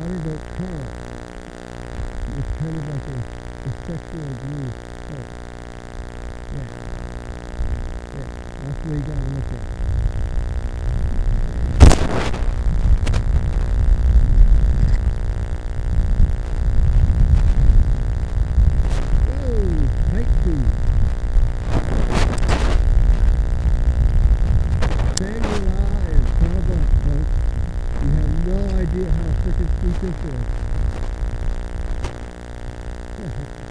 motorboat color. It's kind of like a sexual blue color. Yeah. Yeah. That's the way you gotta look at it. Whoa! Tight squeeze. Shangri-La and Starbucks, folks. You have no idea how freaking sweet this is.